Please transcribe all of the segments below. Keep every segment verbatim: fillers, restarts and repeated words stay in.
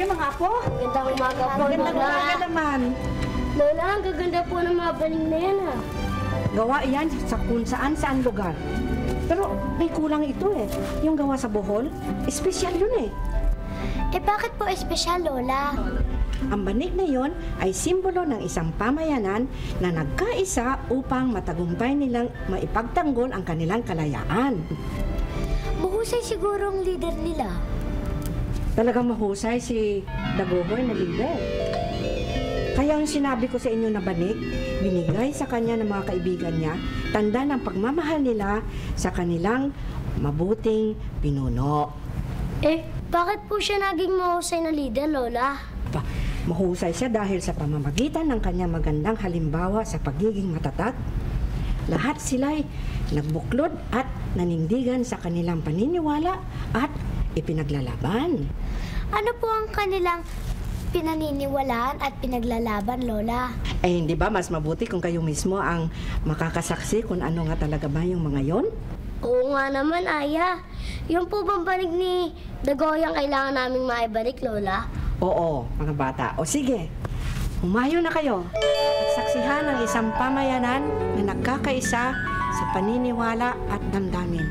kayo mga apo? Magandang umaga po, Magandang Lola. umaga naman. Lola, ang gaganda po ng mga baling na yan, ha? Gawa yan sa kung saan saan lugar. Pero may kulang ito eh. Yung gawa sa Bohol, espesyal yun eh. Eh, bakit po espesyal, Lola? Ang banig na yon ay simbolo ng isang pamayanan na nagkaisa upang matagumpay nilang maipagtanggol ang kanilang kalayaan. Mahusay siguro ang leader nila. Talagang mahusay si Dagohoy na leader. Kaya ang sinabi ko sa inyo na banig, binigay sa kanya ng mga kaibigan niya, tanda ng pagmamahal nila sa kanilang mabuting pinuno. Eh, bakit po siya naging mahusay na leader, Lola? Ba, mahusay siya dahil sa pamamagitan ng kanyang magandang halimbawa sa pagiging matatag. Lahat sila'y nagbuklod at nanindigan sa kanilang paniniwala at ipinaglalaban. Ano po ang kanilang pinaniniwalaan at pinaglalaban, Lola? Eh, hindi ba mas mabuti kung kayo mismo ang makakasaksi kung ano nga talaga ba yung mga yon? Oo nga naman, Aya. Yung po bang banig ni Dagohoy ang kailangan naming maibalik, Lola? Oo, mga bata. O sige, humayo na kayo at saksihan ang isang pamayanan na nagkakaisa sa paniniwala at damdamin.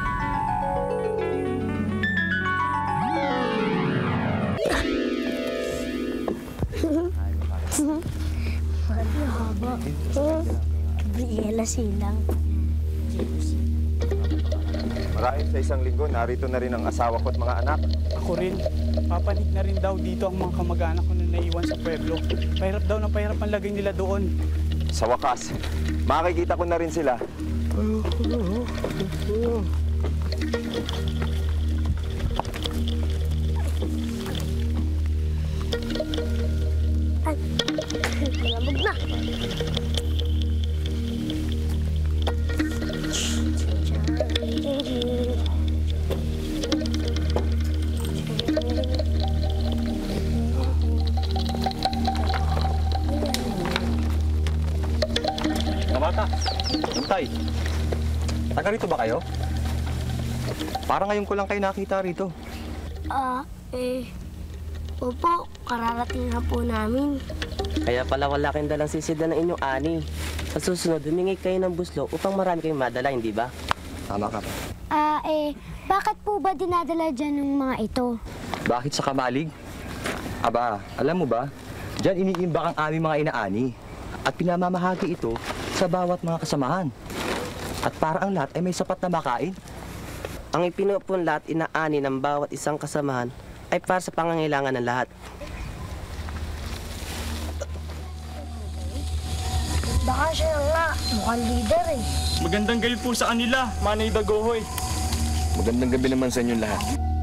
Haba. Gabriela silang. Marahil sa isang linggo, narito na rin ang asawa ko at mga anak. Ako rin. Papanig na rin daw dito ang mga kamag-anak ko na naiwan sa pueblo. Pahirap daw ng pahirap ang lagay nila doon. Sa wakas, makikita ko na rin sila. Ay, malamog na. Bata, Tay, taga rito ba kayo? Parang ngayon ko lang kayo nakita rito. Ah, eh, opo, kararating na po namin. Kaya pala wala kayong dalang sisida ng inyong ani. Sa susunod, humingi kayo ng buslo upang marami kayong madala, hindi ba? Tama ka. Ah, eh, bakit po ba dinadala dyan yung mga ito? Bakit sa kamalig? Aba, alam mo ba, dyan iniimbak ang aming mga inaani. At pinamamahagi ito sa bawat mga kasamahan. At para ang lahat ay may sapat na makain. Ang ipinupunla at inaani ng bawat isang kasamahan ay para sa pangangailangan ng lahat. Baka siya nga, mukhang leader eh. Magandang gabi po sa kanila, Manay Dagohoy. Magandang gabi naman sa inyong lahat.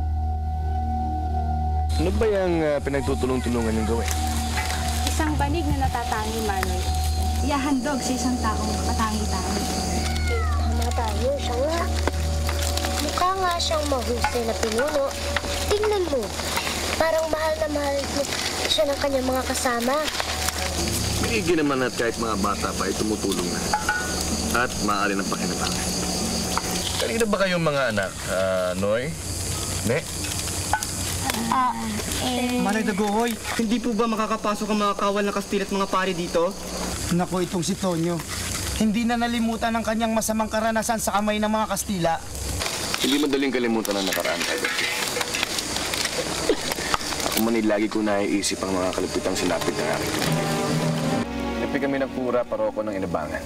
Ano ba yung uh, pinagtutulong-tulungan yung gawin? Isang banig na natatangi, Manoy. Iahandog sa isang taong katangi-tangi. Eh, tama tayo, siya nga. Mukha nga siyang mahusay na pinuno. Tingnan mo, parang mahal na mahal mo siya ng kanyang mga kasama. Bigyan naman at kahit mga bata pa ay tumutulong na. At maaari ng pakinabangan. Kanina ba kayong mga anak, uh, Noy? Ne? Ah, eh... Manay Dagohoy, hindi po ba makakapasok ang mga kawal ng Kastila at mga pari dito? Naku, itong si Tonyo. Hindi na nalimutan ang kanyang masamang karanasan sa kamay ng mga Kastila. Hindi madaling kalimutan ang nakaraan tayo. Ako man lagi ko naiisip ang mga kalupitang sinapit ng akin. Napi kami ng pura paroko ng Inabangan.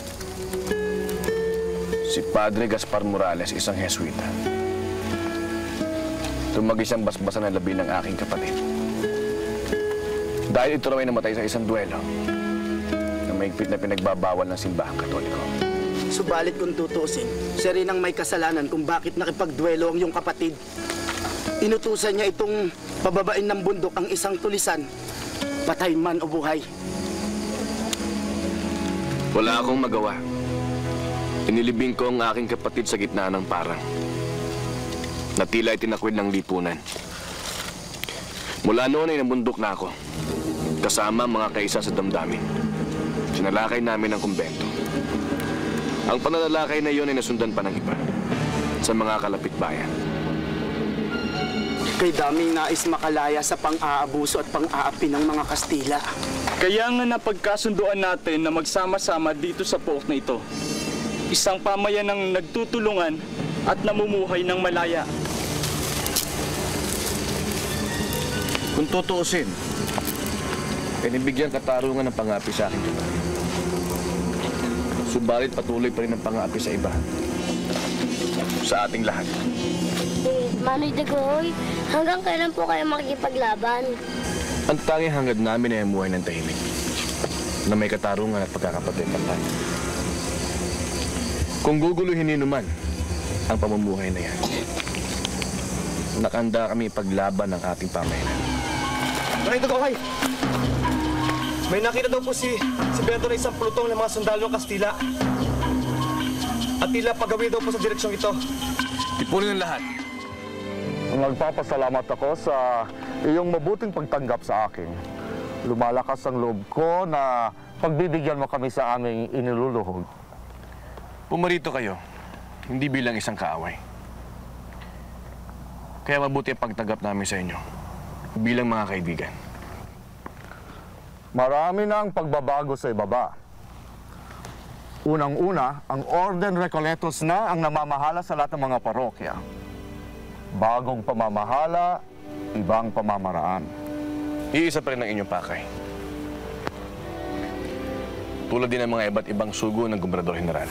Si Padre Gaspar Morales, isang Jesuita. Tumagis ang basbasan ng labi ng aking kapatid. Dahil ito raw ay namatay sa isang duelo na mahigpit na pinagbabawal ng simbahang Katoliko. Subalit kung tutusin, siya rin ang may kasalanan kung bakit nakipagduelo ang iyong kapatid. Inutusan niya itong pababain ng bundok ang isang tulisan, patay man o buhay. Wala akong magawa. Inilibing ko ang aking kapatid sa gitna ng parang. Na tila ay tinakwil ng lipunan. Mula noon ay nabundok na ako. Kasama ang mga kaisa sa damdamin. Sinalakay namin ang kumbento. Ang pananalakay na iyon ay nasundan pa ng iba sa mga kalapit bayan. Kay daming nais makalaya sa pang-aabuso at pang-aapi ng mga Kastila. Kaya nga napagkasunduan natin na magsama-sama dito sa pook na ito. Isang pamayanang nagtutulungan at namumuhay ng malaya. Kung tutuusin, pinibigyan katarungan ng pang-aapi sa akin, diba? Subalit patuloy pa rin ang pang-aapi sa iba. Sa ating lahat. Eh, Manoy Dagohoy, hanggang kailan po kayo makikipaglaban? Ang tanging hangad namin ay umuhay ng tahimik. Na may katarungan at pagkakapatid-pantay. Kung guguluhin ni naman ang pamumuhay na yan, nakanda kami ipaglaban ng ating pamayanan. Manoy Dagohoy! May nakita daw po si, si Bento na isang plutong ng mga sundalo ng Kastila. At tila paggawi daw po sa direksyong ito. Ipunin ang lahat. Nagpapasalamat ako sa iyong mabuting pagtanggap sa akin. Lumalakas ang loob ko na pagbibigyan mo kami sa aming iniluluhog. Pumarito kayo, hindi bilang isang kaaway. Kaya mabuti ang pagtanggap namin sa inyo, bilang mga kaibigan. Marami na ang pagbabago sa ibaba. Unang-una, ang Orden Recoletos na ang namamahala sa lahat ng mga parokya. Bagong pamamahala, ibang pamamaraan. Iisa pa rin ang inyong pakay. Tulad din ng mga iba't ibang sugo ng Gobernador General.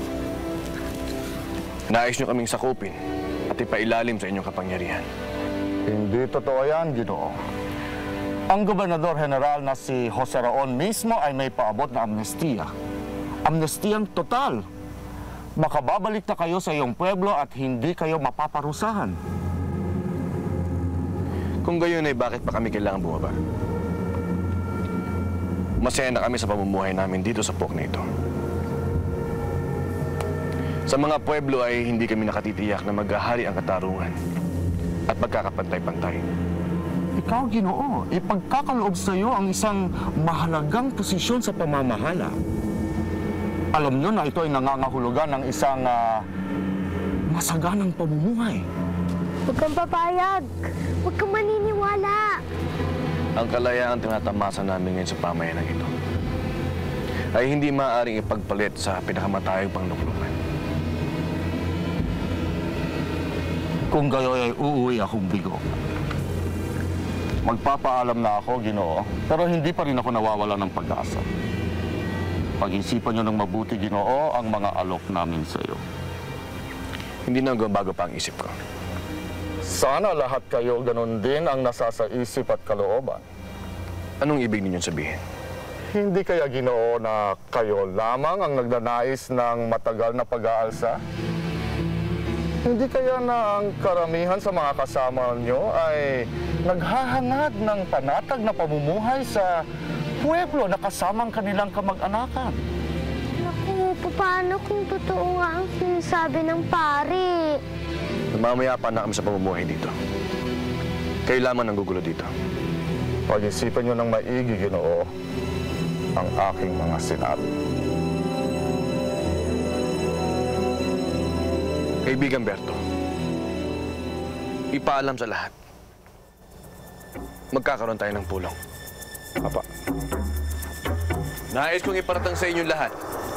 Nais nyo kaming sakupin at ipailalim sa inyong kapangyarihan. Hindi totoo yan, Ginoo. Ang Gobernador General na si Jose Raon mismo ay may paabot na amnestiya. Amnestiyang total. Makababalik na kayo sa iyong pueblo at hindi kayo mapaparusahan. Kung gayon ay bakit pa kami kailangan bumaba? Masaya na kami sa pamumuhay namin dito sa pook na ito. Sa mga pueblo ay hindi kami nakatitiyak na maghahari ang katarungan at magkakapantay-pantay. Ikaw, Ginoo, ipagkakaloob sa iyo ang isang mahalagang posisyon sa pamamahala. Alam nyo na ito ay nangangahulugan ng isang uh, masaganang pamumuhay. Huwag kang papayag. Huwag kang maniniwala. Ang kalayaang tinatamasa namin ngayon sa pamayanan ito ay hindi maaaring ipagpalit sa pinakamatayang pangluklukan. Kung gayoy ay uuwi akong bigo. Magpapaalam na ako, Ginoo, pero hindi pa rin ako nawawala ng pag-asa. Pag-isipan niyo ng mabuti, Ginoo, ang mga alok namin sa iyo. Hindi na bago pa ang isip ko. Sana lahat kayo ganun din ang nasa sa isip at kalooban. Anong ibig ninyong sabihin? Hindi kaya, Ginoo, na kayo lamang ang nagnanais ng matagal na pag-aalsa? Hindi kaya na ang karamihan sa mga kasama nyo ay naghahangad ng panatag na pamumuhay sa pueblo na kasamang kanilang kamag-anakan? Naku, paano kung totoo nga ang sinasabi ng pari? Mamaya pa na kami sa pamumuhay dito. Kayo lamang ang gugulo dito. Pag-isipan nyo ng maigi, Ginoo, ang aking mga sinabi. Kaibigan Berto, ipaalam sa lahat. Magkakaroon tayo ng pulong. Apa. Nais kong iparatang sa inyo lahat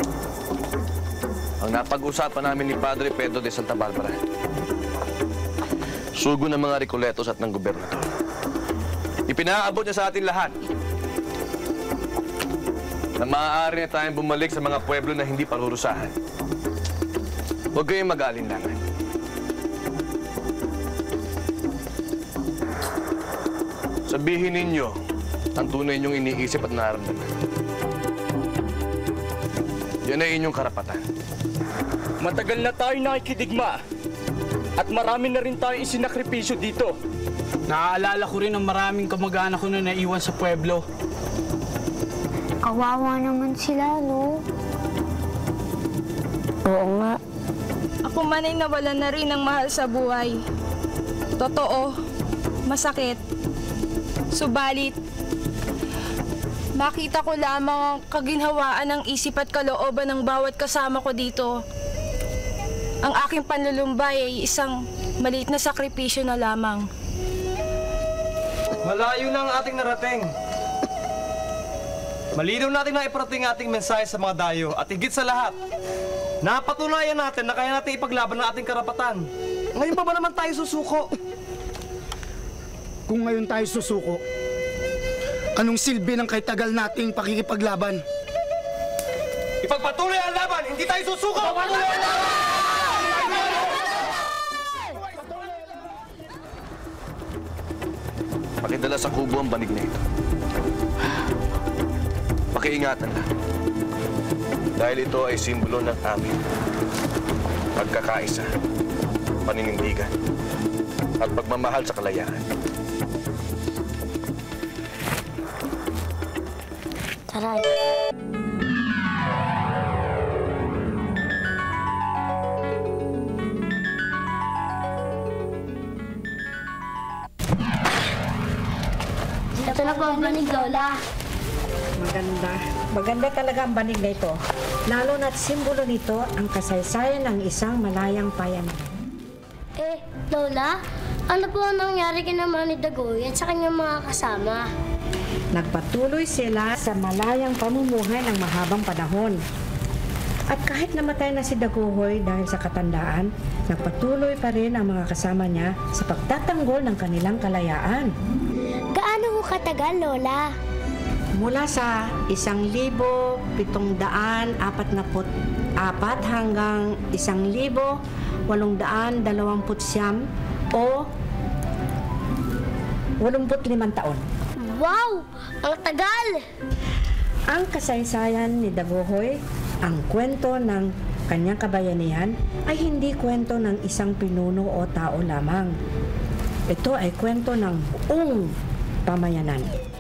ang napag-usapan namin ni Padre Pedro de Santa Barbara. Sugo ng mga Recoletos at ng gobernador. Ipinaabot niya sa atin lahat na maaari na tayong bumalik sa mga pueblo na hindi parurusahan. Huwag kayong mag-aalinlangan. Sabihin ninyo ang tunay ninyong iniisip at nararamdaman. Yan ay inyong karapatan. Matagal na tayo nakikidigma at marami na rin tayong isinakripisyo dito. Naaalala ko rin ang maraming kamag-anak ko na naiwan sa pueblo. Kawawa naman sila, no? Oo nga. Ako man ay nawalan na rin ng mahal sa buhay. Totoo, masakit. Subalit, makita ko lamang ang kaginhawaan ng isip at kalooban ng bawat kasama ko dito. Ang aking panlulumbay ay isang maliit na sakripisyo na lamang. Malayo na ang ating narating. Malinaw natin na iparating ating mensahe sa mga dayo at higit sa lahat, napatunayan natin na kaya natin ipaglaban ang ating karapatan. Ngayon pa ba naman tayo susuko? Kung ngayon tayo susuko, anong silbi ng kay tagal nating pakikipaglaban? Ipagpatuloy ang laban, hindi tayo susuko! Ipagpatuloy ang laban! Pakidala sa kubo ang banig na ito. Pakiingatan lang. Dahil ito ay simbolo ng aming pagkakaisa, paninindigan, at pagmamahal sa kalayaan. Tara. Ito na po ang banig, Lola. Maganda. Maganda talaga ang banig na ito. Lalo na't simbolo nito ang kasaysayan ng isang malayang payanan. Eh, Lola, ano po ang nangyari kina Manny Dagoy at sa kanyang mga kasama? Nagpatuloy sila sa malayang pamumuhay ng mahabang panahon. At kahit namatay na si Daguhoy dahil sa katandaan, nagpatuloy pa rin ang mga kasama niya sa pagtatanggol ng kanilang kalayaan. Gaano ho katagal, Lola? Mula sa isang libo, pitong daan, apat na put, apat hanggang isang libo, walong daan, dalawamput siyam o walumput limang taon. Wow! Ang tagal! Ang kasaysayan ni Daguhoy, ang kwento ng kanyang kabayanihan, ay hindi kwento ng isang pinuno o tao lamang. Ito ay kwento ng buong pamayanan.